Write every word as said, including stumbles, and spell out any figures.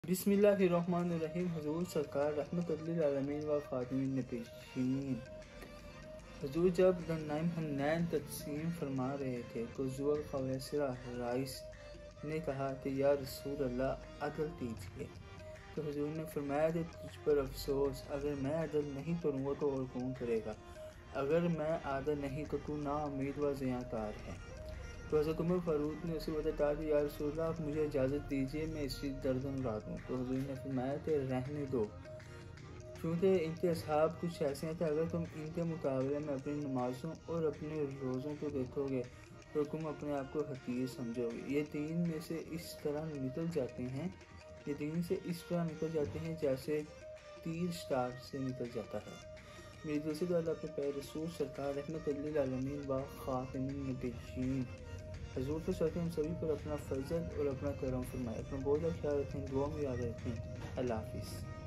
बिस्मिल्लाहिर्रहमानिर्रहीम। हुजूर सरकार रहमतुल लिल आलमीन व खातिमुन नबीय्यीन। हुजूर जब गन्नाइम हन्नैन तकसीम फरमा रहे थे तो जुअल खवैसरा राइस ने कहा कि या रसूल अल्लाह अदल कीजिए। तो हुजूर ने फरमाया कि तुझ पर अफसोस, अगर मैं अदल नहीं करूँगा तो और कौन करेगा। अगर मैं आदल नहीं तो तू ना उम्मीद व ज़ियाकार है। तो हज़रत उमर फ़ारूक ने उसे बताया कि या रसूल अल्लाह, आप मुझे इजाज़त दीजिए मैं इसकी दर्जन उड़ा दूँ। तो हुजूर ने फरमाया कि रहने दो, क्योंकि इनके असहाब कुछ ऐसे हैं कि अगर तुम इनके मुकाबले में अपनी नमाज़ों और अपने रोज़ों को देखोगे तो तुम अपने आप को हकीर समझोगे। ये दीन में से इस तरह निकल जाते हैं ये दीन से इस तरह निकल जाते हैं जैसे तीर स्टार से निकल जाता है। मेरी दूसरी बात अपने प्यारे रसूल सरकार रहमतुल लिल आलमीन व खातिमुन नबीय्यीन हजूर तो चाहते हैं हम सभी पर अपना फजल और अपना करम फरमाए। अपना बहुत ख्याल रखें, दुआ में याद रखें। अल्लाह हाफिज़।